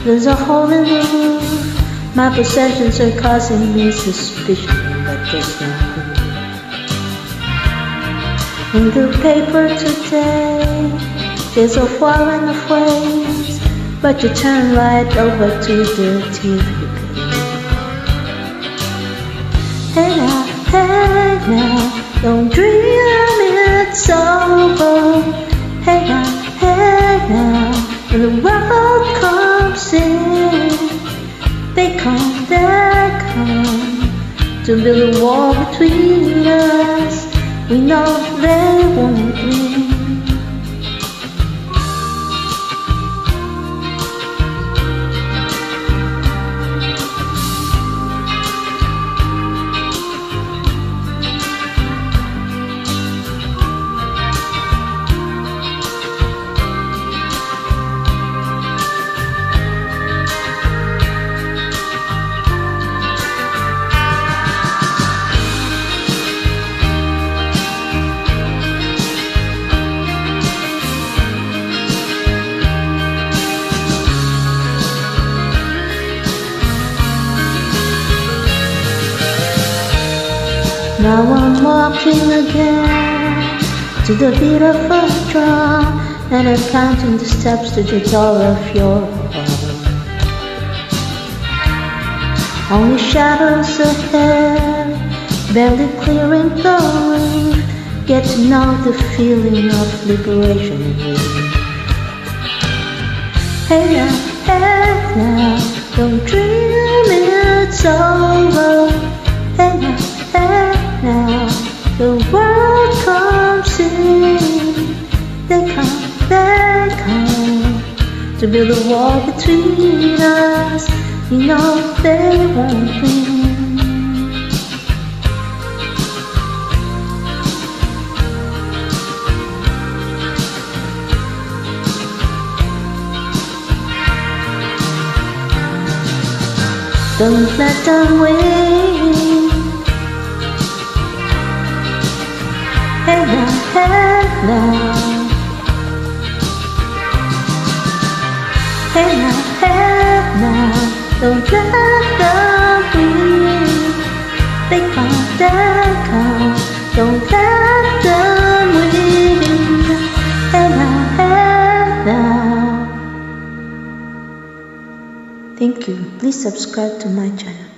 There's a hole in the roof. My possessions are causing me suspicion, but there's no proof. In the paper today, there's a fall in the flames, but you turn right over to the TV page. Hey now, don't dream it's over. Hey now, when the world comes in, they come to build a wall between us. We know they won't win. Now I'm walking again to the beat of a drum, and I'm counting the steps to the door of your home. Only shadows ahead, barely clearing the roof. Get to know the feeling of liberation in you. Hey now, don't dream it's over. Hey now, the world comes in. They come to build a wall between us. You know they won't win. Don't let them win. Hey now, hey now, don't let them win. They come, don't let them win. Hey now. Thank you. Please subscribe to my channel.